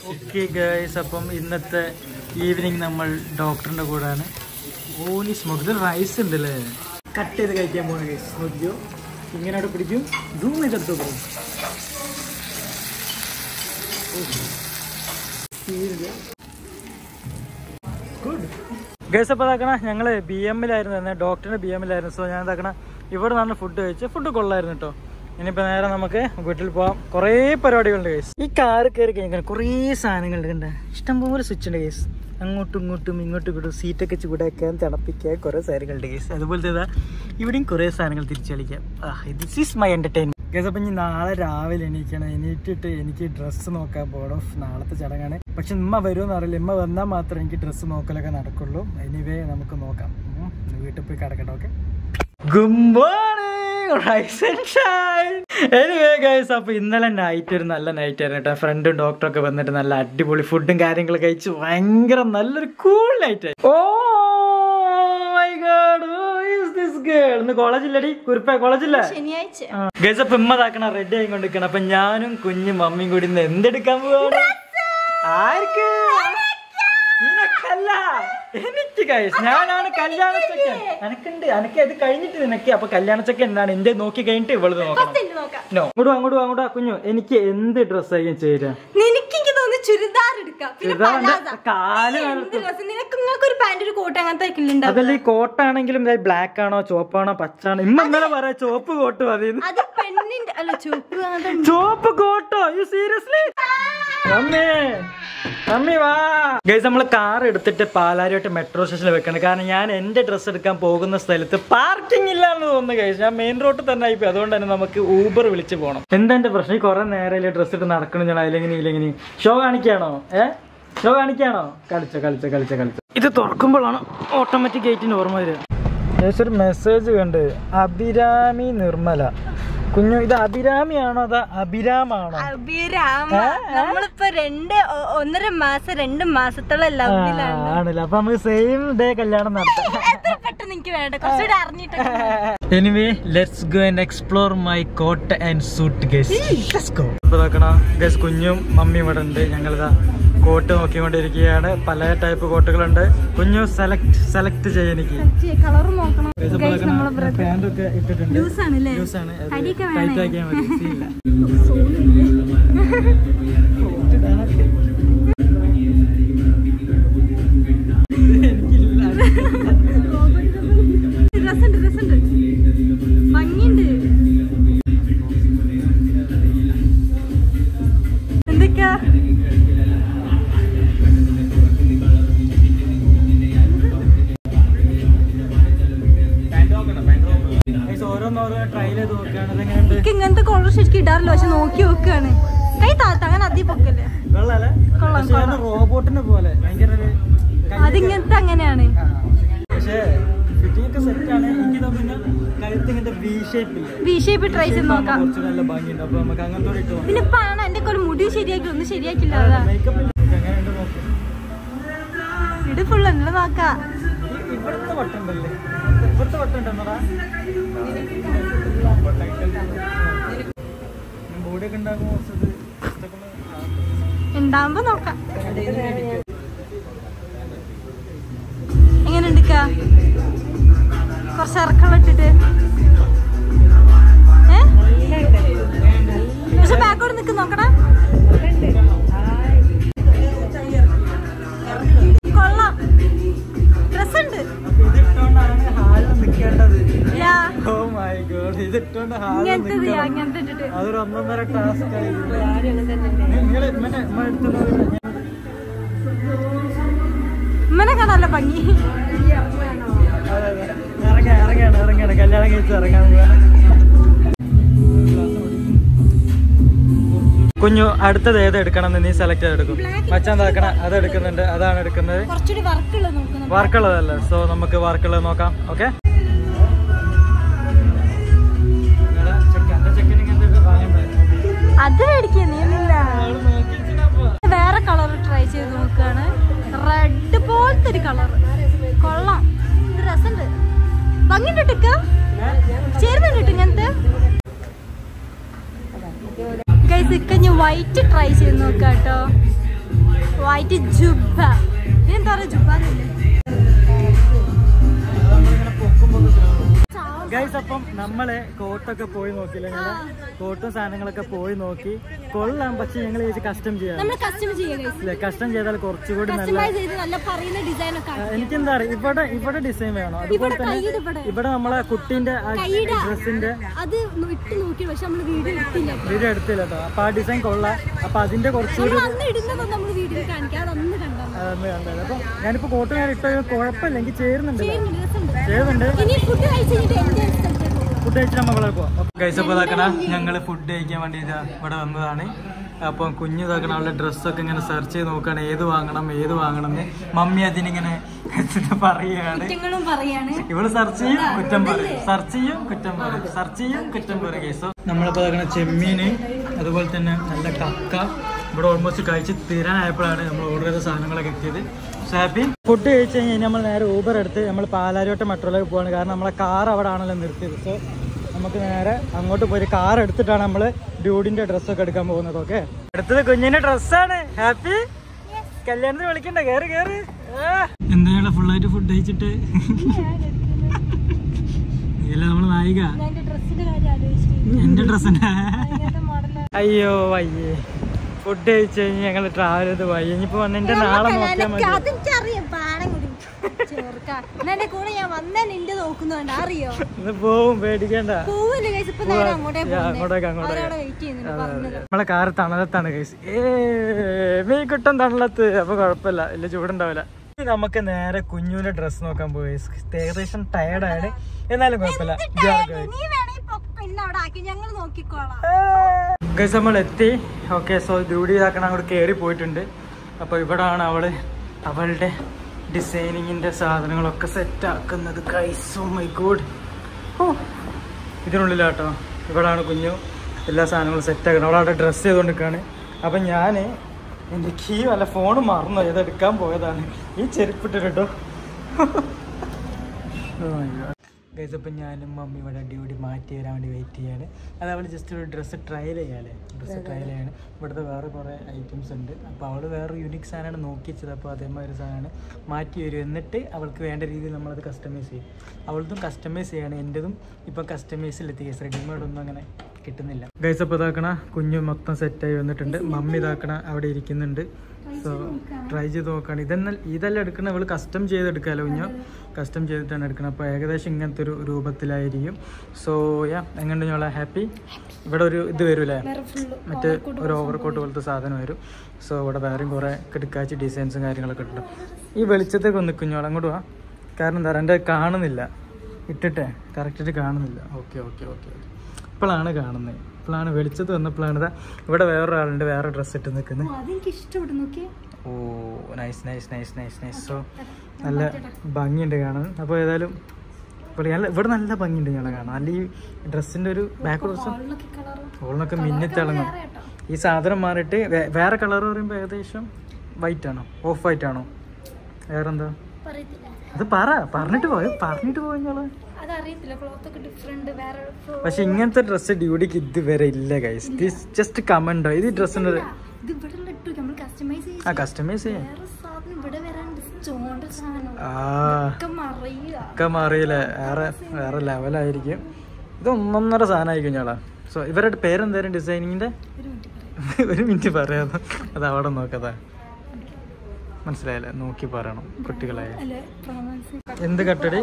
Okay guys, അപ്പം ഇന്നത്തെ evening നമ്മൾ ഡോക്ടറിൻ്റെ കൂടെയാണ്. ഓനി സ്മോക്ക് ഇത് റൈസ് ഉണ്ടല്ലേ, കട്ട് ചെയ്ത് കഴിക്കാൻ പോകണം ഗൈസ്. നോക്കിയോ, ഇങ്ങനെ അവിടെ പിടിക്കും, സൂം ചെയ്തെടുത്തു പോകും. Good guys. അപ്പോൾ ഇതാക്കണ ഞങ്ങൾ BM-ലായിരുന്നു, ഡോക്ടറിൻ്റെ BM-ലായിരുന്നു. സോ ഞാൻ ഇതാക്കണ ഇവിടെ നിന്നാണ് ഫുഡ് കഴിച്ചത്. ഫുഡ് കൊള്ളായിരുന്നു കേട്ടോ. ഇനിയിപ്പോൾ നേരെ നമുക്ക് വീട്ടിൽ പോവാം. കുറേ പരിപാടികളുണ്ട് ഗൈസ്. ഈ കാറ് കയറി കഴിഞ്ഞാൽ കുറേ സാധനങ്ങളുണ്ട്. കണ്ട ഇഷ്ടംപോലെ സ്വിച്ച് ഉണ്ട് ഗൈസ്. അങ്ങോട്ടും ഇങ്ങോട്ടും ഇങ്ങോട്ടും സീറ്റൊക്കെ ചൂടാക്കാൻ തണുപ്പിക്കാൻ കുറേ സാധനങ്ങളുണ്ട് ഗൈസ്. അതുപോലത്തെ ഇവിടെയും കുറേ സാധനങ്ങൾ തിരിച്ചടിക്കാം. This is my entertainment guys. അപ്പം ഇനി നാളെ രാവിലെ എണീക്കണം. എണീറ്റിട്ട് എനിക്ക് ഡ്രസ്സ് നോക്കാൻ പോകണം. നാളത്തെ ചടങ്ങാണ്. പക്ഷെ ഉമ്മ വരുമെന്ന് അറിയില്ല. ഉമ്മ വന്നാൽ മാത്രമേ എനിക്ക് ഡ്രസ്സ് നോക്കലൊക്കെ നടക്കുള്ളൂ. എനിവേ നമുക്ക് നോക്കാം. വീട്ടിൽ പോയി കിടക്കട്ടെ. Okay, good morning rise and shine. Anyway guys, അപ്പോൾ ഇന്നലെ നൈറ്റ് ഒരു നല്ല നൈറ്റ് ആയിരുന്നു കേട്ടോ. ഫ്രണ്ടും ഡോക്ടറൊക്കെ വന്നിട്ട് നല്ല അടിപൊളി ഫുഡും കാര്യങ്ങളൊക്കെ കഴിച്ച് ഭയങ്കര നല്ലൊരു കൂൾ നൈറ്റ് ആയി. Oh my god, who is this girl? ഇന്ന് കോളേജില്ലടി കുരുപ്പ, കോളേജില്ല ഗൈസ്. അപ്പം ഇമ്മതാക്കണ റെഡി ആയിക്കൊണ്ടിരിക്കണം. അപ്പം ഞാനും കുഞ്ഞും മമ്മിയും കൂടി ഇന്ന് എന്തെടുക്കാൻ പോവാണ്? ആർക്ക്? നിനക്കല്ല, എനിക്ക് ഗൈസ്. ഞാനാണ് കല്യാണച്ചക്കൻ. എനക്കുണ്ട്, എനക്ക് അത് കഴിഞ്ഞിട്ട് നിനക്ക്. അപ്പൊ കല്യാണച്ചക്കൻ എന്താണ് എന്റെ നോക്കി കഴിഞ്ഞിട്ട് ഇവള് നോക്കണം. നോ, അങ്ങോട്ട് കുഞ്ഞു, എനിക്ക് എന്ത് ഡ്രസ് ആയിരിക്കും ചേരാ? അതല്ല, ഈ കോട്ടാണെങ്കിലും ബ്ലാക്ക് ആണോ ചോപ്പാണോ പച്ചാണോ? ഇമ്മ ഇന്നലെ പറയാ ചോപ്പ് കോട്ട് മതി. ചോപ്പ് കോട്ടോ? You seriously? മമ്മി വാ ഗൈസ്. നമ്മള് കാർ എടുത്തിട്ട് പാലാരിയോട്ട് മെട്രോ സ്റ്റേഷനിൽ വെക്കണം. കാരണം ഞാൻ എന്റെ ഡ്രസ്സ് എടുക്കാൻ പോകുന്ന സ്ഥലത്ത് പാർക്കിംഗ് ഇല്ല എന്ന് തോന്നുന്നു ഗൈസ്. ഞാൻ മെയിൻ റോഡിൽ തന്നെ ആയിപ്പോയി. അതുകൊണ്ട് തന്നെ നമുക്ക് ഊബർ വിളിച്ച് പോകണം. എന്താ എന്റെ പ്രശ്നം? ഈ കുറെ നേരം ഡ്രസ്സ് ഇട്ട് നടക്കണം. ഞാൻ അതിലെങ്ങനെ ഷോ കാണിക്കാണോ? ഷോ കാണിക്കാണോ? കളിച്ച ഇത് തുറക്കുമ്പോഴാണ് ഓട്ടോമാറ്റിക് ഗേറ്റിന് ഓർമ്മ വരിക. ഒരു മെസ്സേജ് കണ്ട്, അഭിരാമി നിർമ്മല. കുഞ്ഞു, ഇത് അഭിരാമിയാണോ അതോ അഭിരാമാണോ? നമ്മളിപ്പോ 2 മാസത്തോളം ആണല്ലോ. അപ്പൊ നമുക്ക് സെയിം ഡേ കല്യാണം നടത്താം. Anyway let's go and explore my coat and suit guys. Let's go. ഇപ്പൊ നോക്കണം ഗൈസ്, കുഞ്ഞും മമ്മിയും ഇവിടെ ഉണ്ട്. ഞങ്ങളിതാ കോട്ട് നോക്കിക്കൊണ്ടിരിക്കുകയാണ്. പല ടൈപ്പ് കോട്ടുകളുണ്ട്. കുഞ്ഞു സെലക്ട് ചെയ്യാൻ എനിക്ക് പാൻറ്റൊക്കെ ഇട്ടിട്ടുണ്ട്. ലൂസാണ്, ടൈറ്റ് ആക്കിയാൽ മതി. എന്തൊക്കെയാ ഇങ്ങനത്തെ കോളർ ശരിക്കും ഇടാറില്ല. പക്ഷെ നോക്കി നോക്കുകയാണ്. കൈ താത്ത അങ്ങനെ അതി പൊക്കല്ലേ. റോബോട്ടിനെ പോലെ അതിങ്ങനത്തെ അങ്ങനെയാണ്. വി ഷേപ്പ് ട്രൈ ചെയ്ത് നോക്കാം. പിന്നെ പാണ എന്റെ ഒരു മുടി ശരിയാക്കി ഒന്നും ശരിയാക്കില്ല. ഇത് ഫുള്ള് എന്നുള്ള നോക്കാം. ഉണ്ടാവുമ്പോ നോക്കാം. എങ്ങനെ എടുക്ക? കുറച്ച് ഇറക്കം ഇട്ടിട്ട് പക്ഷെ ബാക്കോട് നിക്ക് നോക്കടാ. കൊള്ളാം, ഡ്രസ്സുണ്ട്. അതൊരു 1.5 ടാസ്ക് ആയി. ഇമ്മനെ കാണാനല്ല ഭംഗി. ഇറങ്ങാണ് കല്യാണം കഴിച്ച് ഇറങ്ങാൻ. കുഞ്ഞു, അടുത്തത് ഏത് എടുക്കണം? നീ സെലക്ട് ചെയ്തെടുക്കും. മച്ചാൻ താക്കണ അത് എടുക്കുന്നുണ്ട്. അതാണ് എടുക്കുന്നത്. വർക്കുള്ളതല്ല. സോ നമുക്ക് വർക്കുള്ളത് നോക്കാം. ഓക്കെ, അത് മേടിക്കുന്നില്ല. വേറെ കളർ ട്രൈ ചെയ്ത് നോക്കാണ്. റെഡ് പോലത്തെ ഒരു കളർ. കൊള്ളാം, രസമുണ്ട്, ഭംഗിണ്ട്. ചേരുന്നുണ്ട് ഇങ്ങനത്തെ. ഗൈസ്, ഇക്ക ഞാൻ വൈറ്റ് ട്രൈ ചെയ്ത് നോക്കാം കേട്ടോ. വൈറ്റ് ജുബ്ബ. എന്താ പറയാ ജുബ്ബല്ലേ? ഗൈസ്, അപ്പം നമ്മള് കോട്ടൊക്കെ പോയി നോക്കില്ല, ഞങ്ങള് കോട്ടും സാധനങ്ങളൊക്കെ പോയി നോക്കി കൊള്ളാം. പക്ഷെ ഞങ്ങൾ കസ്റ്റം ചെയ്യാം. കസ്റ്റം ചെയ്താൽ കുറച്ചുകൂടി നല്ല. എനിക്കെന്താ അറിയാം, ഇവിടെ ഡിസൈൻ വേണം. അതുപോലെ തന്നെ ഇവിടെ നമ്മളെ കുട്ടീന്റെ ഡ്രസ്സിന്റെ വീഡിയോ എടുത്തില്ല കേട്ടോ. അപ്പൊ ആ ഡിസൈൻ കൊള്ളാം. അപ്പൊ അതിന്റെ കുറച്ചുകൂടി അതൊന്നും കണ്ടത്. അപ്പൊ ഞാനിപ്പോ കോട്ട് ഞാൻ ഇട്ടോ കുഴപ്പമില്ല, എനിക്ക് ചേരുന്നുണ്ട്. ഫുഡ് കഴിച്ചിട്ട് നമ്മൾ പോവാം. ഗൈസ്, അപ്പോൾ ഇതാക്കണ ഞങ്ങൾ ഫുഡ് കഴിക്കാൻ വേണ്ടി ഇവിടെ വന്നതാണ്. അപ്പം കുഞ്ഞു ഇതാക്കണം അവളുടെ ഡ്രസ്സൊക്കെ ഇങ്ങനെ സെർച്ച് ചെയ്ത് നോക്കുകയാണ്, ഏത് വാങ്ങണം എന്ന്. മമ്മി അതിനിങ്ങനെ പറയുകയാണ്. ഇവള് സെർച്ച് ചെയ്യും കുറ്റം പറയും, സെർച്ച് ചെയ്യും കുറ്റം പറയും, സെർച്ച് ചെയ്യും കുറ്റം പറയും. ഗൈസോ, നമ്മളിപ്പോ ഇതാക്കണ ചെമ്മീന്, അതുപോലെ തന്നെ നല്ല കക്ക ഇവിടെ ഓൾമോസ്റ്റ് കഴിച്ച് തീരാനായപ്പോഴാണ് നമ്മൾ ഓർഡർ ചെയ്ത സാധനങ്ങളൊക്കെ എത്തിയത്. ഹാപ്പി. ഫുഡ് കഴിച്ച് കഴിഞ്ഞാൽ നമ്മൾ നേരെ ഊബർ എടുത്ത് നമ്മൾ പാലാരിവട്ടം മെട്രോയിലേക്ക് പോവാണ്. കാരണം നമ്മളെ കാർ അവിടെ ആണല്ലോ നിർത്തിയത്. സോ നമുക്ക് നേരെ അങ്ങോട്ട് പോയി കാർ എടുത്തിട്ടാണ് നമ്മൾ ഡ്യൂഡിന്റെ ഡ്രസ്സൊക്കെ എടുക്കാൻ പോകുന്നത്. ഓക്കെ, അടുത്തത് കുഞ്ഞിന്റെ ഡ്രസ്സാണ്. ഹാപ്പി, കല്യാണത്തിന് വിളിക്കണ്ട, കേറി കേറി. എന്താണ് ഫുള്ളായിട്ട് ഫുഡ് കഴിച്ചിട്ട് ഇല്ല നമ്മള് നായിക. എന്റെ ഡ്രസ്സിന്റെ അയ്യോ വയ്യേ. ഫുഡ് കഴിച്ച് കഴിഞ്ഞ് ഞങ്ങൾ ട്രാവൽ ചെയ്ത് പോയി. ഇനിയിപ്പോ വന്നിട്ട് നാളെ നോക്കിയാൽ മതി. പോവും, പേടിക്കണ്ട. നമ്മളെ കാറ് തണലത്താണ് ഗൈസ്. മീൻകുട്ടൻ തണലത്ത്. അപ്പൊ കുഴപ്പമില്ല, ഇല്ല ചൂടുണ്ടാവില്ല. നമുക്ക് നേരെ കുഞ്ഞുവിന്റെ ഡ്രസ് നോക്കാൻ പോയി. ഏകദേശം ടയർഡാണ്, എന്നാലും കുഴപ്പമില്ല. ഗൈസ്, നമ്മൾ എത്തി. ഓക്കെ, സോ ഡ്യൂട്ടി ഇതാക്കണം അങ്ങോട്ട് കയറി പോയിട്ടുണ്ട്. അപ്പോൾ ഇവിടാണ് അവളുടെ ഡിസൈനിങ്ങിന്റെ സാധനങ്ങളൊക്കെ സെറ്റ് ആക്കുന്നത്. Guys, oh my god. ഇതിനുള്ളിലാട്ടോ, ഇവിടാണ് കുഞ്ഞു എല്ലാ സാധനങ്ങളും സെറ്റ് ആക്കണം. അവളവിടെ ഡ്രസ്സ് ചെയ്തുകൊണ്ടിരിക്കുകയാണ്. അപ്പം ഞാൻ എൻ്റെ കീ അല്ല ഫോൺ മറന്നു, ഇതെടുക്കാൻ പോയതാണ്. ഈ ചെരുപ്പിട്ട് കേട്ടോ. ഗൈസ്, അപ്പം ഞാനും മമ്മി ഇവിടെ ഡ്യൂട്ടി മാറ്റി തരാൻ വേണ്ടി വെയിറ്റ് ചെയ്യാണ്. അത് അവൾ ജസ്റ്റ് ഒരു ഡ്രസ്സ് ട്രയൽ ചെയ്യാല്ലേ, ചെയ്യാണ്. ഇവിടുത്തെ വേറെ കുറേ ഐറ്റംസ് ഉണ്ട്. അപ്പോൾ അവൾ വേറെ യൂണിക് സാധനമാണ് നോക്കി വെച്ചത്. അപ്പോൾ അതേമാതിരി സാധനമാണ് മാറ്റി വരും. എന്നിട്ട് അവൾക്ക് വേണ്ട രീതിയിൽ നമ്മളത് കസ്റ്റമൈസ് ചെയ്യും. അവളതും കസ്റ്റമൈസ് ചെയ്യാണ്, എൻ്റെതും ഇപ്പം കസ്റ്റമൈസിലെത്തി. ഗൈസ്, റെഡിമെയ്ഡ് ഒന്നും അങ്ങനെ കിട്ടുന്നില്ല. ഗൈസ്, അപ്പോൾ ഇതാക്കണ കുഞ്ഞു മൊത്തം സെറ്റായി വന്നിട്ടുണ്ട്. മമ്മി ഇതാക്കണ അവിടെ ഇരിക്കുന്നുണ്ട്. സോ ട്രൈ ചെയ്ത് നോക്കുകയാണ്. ഇതെല്ലാം എടുക്കണം. അവൾ കസ്റ്റം ചെയ്തെടുക്കാമല്ലോ, കുഞ്ഞു കസ്റ്റം ചെയ്തിട്ടാണ് എടുക്കണം. അപ്പോൾ ഏകദേശം ഇങ്ങനത്തെ ഒരു രൂപത്തിലായിരിക്കും. സോ എങ്ങനെ ഞങ്ങളെ ഹാപ്പി. ഇവിടെ ഒരു ഇത് വരൂലേ, മറ്റേ ഒരു ഓവർകോട്ട് പോലത്തെ സാധനം വരും. സോ ഇവിടെ വേറെയും കുറേ കിടക്കാച്ചി ഡിസൈൻസും കാര്യങ്ങളൊക്കെ ഉണ്ട്. ഈ വെളിച്ചത്തേക്ക് ഒന്ന് കുഞ്ഞോളെ അങ്ങോട്ട് പോവാം. കാരണം എന്താ പറയുക, എൻ്റെ കാണുന്നില്ല, ഇട്ടിട്ടേ കറക്റ്റായിട്ട് കാണുന്നില്ല. ഓക്കെ ഓക്കെ ഓക്കെ ഓക്കെ, ഇപ്പോഴാണ് കാണുന്നത്. ഇപ്പോഴാണ് വെളിച്ചത്ത് വന്നപ്പോഴാണ് ഇതാ ഇവിടെ വേറൊരാളുണ്ട്, വേറെ ഡ്രസ്സ് ഇട്ട് നിൽക്കുന്നത്. Oh nice nice nice nice nice. So നല്ല ഭംഗിയുണ്ട് കാണാൻ. അപ്പോൾ ഏതായാലും ഇവിടെ നല്ല ഭംഗിയുണ്ട് ഞങ്ങളെ കാണാൻ. അല്ല ഈ ഡ്രസ്സിൻ്റെ ഒരു ബാക്ക് ഡ്രസ്സ് ഓളിനൊക്കെ മിന്നിത്തിളങ്ങും. ഈ സാധനം മാറിയിട്ട് വേറെ കളർ പറയുമ്പോൾ ഏകദേശം വൈറ്റ് ആണോ, ഓഫ് വൈറ്റ് ആണോ, വേറെന്താ അത് പറഞ്ഞിട്ട് പോയങ്ങള്. പക്ഷെ ഇങ്ങനത്തെ ഡ്രസ്സ് ഡ്യൂട്ടിക്ക് ഇതുവരെ ഇല്ല ഗൈസ്. This just comment. ഇത് ഡ്രസ്സിന്റെ കസ്റ്റമൈസ് ചെയ്യാം. ഒക്കെ മാറിയില്ലേ, വേറെ ലെവലായിരിക്കും. ഇത് 1.5 സാധനമായിരിക്കും ഞങ്ങളാ. സോ ഇവരുടെ പേരെന്തായാലും ഡിസൈനിങ്ങിന്റെ ഒരു മിനിറ്റ് പറയാതെ അത് അവിടെ നോക്കതാ, മനസ്സിലായില്ലേ, നോക്കി പറയണം കുട്ടികളായ. എന്ത് കട്ടടി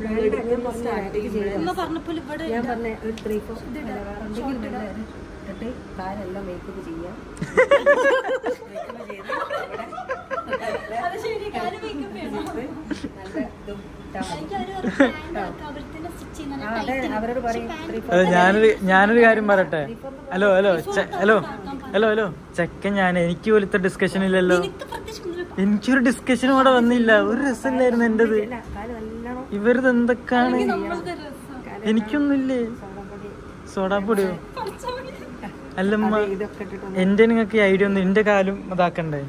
ഞാനൊരു കാര്യം പറയട്ടെ. ഹലോ ചെക്കൻ, എനിക്ക് പോലത്തെ ഡിസ്കഷൻ ഇല്ലല്ലോ. എനിക്കൊരു ഡിസ്കഷനും അവിടെ വന്നില്ല. ഒരു രസമില്ലായിരുന്നു എന്റേത്. ഇവരത് എന്തൊക്കെയാണ്, എനിക്കൊന്നുമില്ലേ. സോഡാപ്പൊടിയോ അല്ലമ്മ, എന്റെ നിങ്ങൾക്ക് ഐഡിയ ഒന്നും. എന്റെ കാലും അതാക്കണ്ടേ.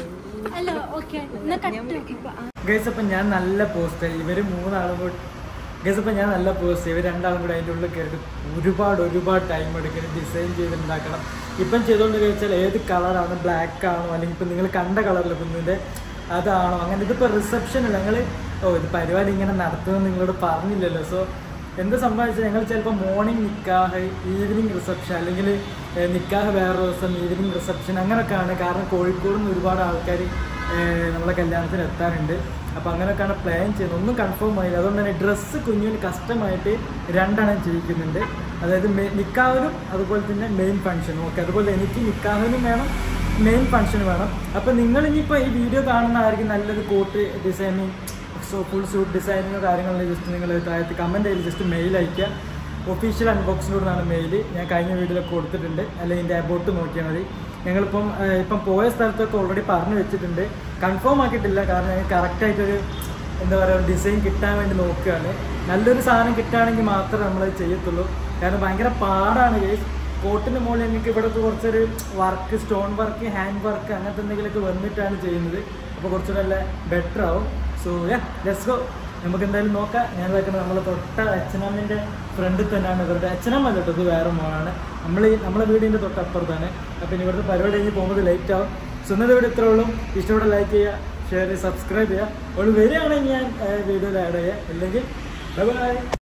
ഗൈസ്, അപ്പം ഞാൻ നല്ല പോസ്റ്റ്. ഇവര് 3 ആളും ഗൈസ് അപ്പോൾ ഞാൻ നല്ല പോസിറ്റീവ് രണ്ടാളും കൂടെ അതിൻ്റെ ഉള്ളിൽ കയറിയിട്ട് ഒരുപാട് ടൈം എടുക്കണം, ഡിസൈൻ ചെയ്തുണ്ടാക്കണം. ഇപ്പം ചെയ്തുകൊണ്ട് കഴിച്ചാൽ ഏത് കളറാണ്, ബ്ലാക്ക് ആണോ അല്ലെങ്കിൽ ഇപ്പം നിങ്ങൾ കണ്ട കളറിൽ കുഞ്ഞിൻ്റെ അതാണോ, അങ്ങനെ ഇതിപ്പോൾ റിസപ്ഷനിൽ ഞങ്ങൾ ഇത് പരിപാടി ഇങ്ങനെ നടത്തുമെന്ന് നിങ്ങളോട് പറഞ്ഞില്ലല്ലോ. സോ എന്ത് സംഭവിച്ചാൽ ഞങ്ങൾ ചിലപ്പോൾ മോർണിംഗ് നിക്കാഹ്, ഈവനിങ് റിസപ്ഷൻ, അല്ലെങ്കിൽ നിക്കാഹ് വേറെ ദിവസം ഈവനിങ് റിസപ്ഷൻ അങ്ങനെയൊക്കെയാണ്. കാരണം കോഴിക്കോട് നിന്ന് ഒരുപാട് ആൾക്കാർ നമ്മളെ കല്യാണത്തിന് എത്താറുണ്ട്. അപ്പോൾ അങ്ങനെയൊക്കെയാണ് പ്ലാൻ ചെയ്യുന്നത്. ഒന്നും കൺഫേം ആയില്ല. അതുകൊണ്ട് തന്നെ ഡ്രസ്സ് കുഞ്ഞിന് കസ്റ്റമായിട്ട് 2 എണ്ണം ചെയ്യിക്കുന്നുണ്ട്. അതായത് നിക്കാഹിനും അതുപോലെ തന്നെ മെയിൻ ഫംഗ്ഷനും. ഓക്കെ, അതുപോലെ എനിക്ക് നിക്കാഹിനും വേണം, മെയിൻ ഫംഗ്ഷനും വേണം. അപ്പോൾ നിങ്ങൾ ഇനിയിപ്പോൾ ഈ വീഡിയോ കാണുന്നതായിരിക്കും നല്ലൊരു കോട്ട് ഡിസൈനിങ്, ഫുൾ സ്യൂട്ട് ഡിസൈനിങ്ങോ കാര്യങ്ങളിലും ജസ്റ്റ് നിങ്ങൾ താഴത്ത് കമൻറ്റ് ചെയ്ത് ജസ്റ്റ് മെയിൽ അയയ്ക്കുക. ഒഫീഷ്യൽ അൺബോക്സിനോടാണ് മെയിൽ. ഞാൻ കഴിഞ്ഞ വീഡിയോയിലൊക്കെ കൊടുത്തിട്ടുണ്ട്, അല്ലെങ്കിൽ ഇതിൻ്റെ അബൌട്ട് നോക്കിയാൽ മതി. ഞങ്ങളിപ്പം പോയ സ്ഥലത്തൊക്കെ ഓൾറെഡി പറഞ്ഞു വെച്ചിട്ടുണ്ട്, കൺഫേം ആക്കിയിട്ടില്ല. കാരണം ഞങ്ങൾ കറക്റ്റായിട്ടൊരു എന്താ പറയുക ഡിസൈൻ കിട്ടാൻ വേണ്ടി നോക്കുകയാണ്. നല്ലൊരു സാധനം കിട്ടുകയാണെങ്കിൽ മാത്രമേ നമ്മളത് ചെയ്യത്തുള്ളൂ. കാരണം ഭയങ്കര പാടാണ് ഗൈസ്. കോട്ടിൻ്റെ മുകളിൽ എനിക്ക് ഇവിടുത്തെ കുറച്ചൊരു work, stone work, hand work അങ്ങനത്തെ എന്തെങ്കിലുമൊക്കെ വന്നിട്ടാണ് ചെയ്യുന്നത്. അപ്പോൾ കുറച്ചുകൂടെ നല്ല ബെറ്റർ ആവും. So let's go. നമുക്ക് എന്തായാലും നോക്കാം. ഞാൻ വെക്കുന്നത് നമ്മളെ തൊട്ട അച്ഛനമ്മേൻ്റെ ഫ്രണ്ടിൽ തന്നെയാണ്. ഇവരുടെ അച്ഛനമ്മ കേട്ടോ, ഇത് വേറെ മോളാണ്. നമ്മളെ വീടിൻ്റെ തൊട്ടപ്പുറത്താണ്. അപ്പോൾ ഇനി ഇവിടുത്തെ പരിപാടി കഴിഞ്ഞ് പോകുമ്പോൾ ലേറ്റ് ആവും. സോ ഇന്നത്തെ വീഡിയോ ഇത്രേ ഉള്ളൂ. ഇഷ്ടപ്പെട്ട ലൈക്ക് ചെയ്യുക, ഷെയർ ചെയ്യുക, സബ്സ്ക്രൈബ് ചെയ്യുക. അവൾ വരികയാണെങ്കിൽ ഞാൻ വീഡിയോയിൽ ആഡ് ചെയ്യുക, ഇല്ലെങ്കിൽ ബൈ ബൈ.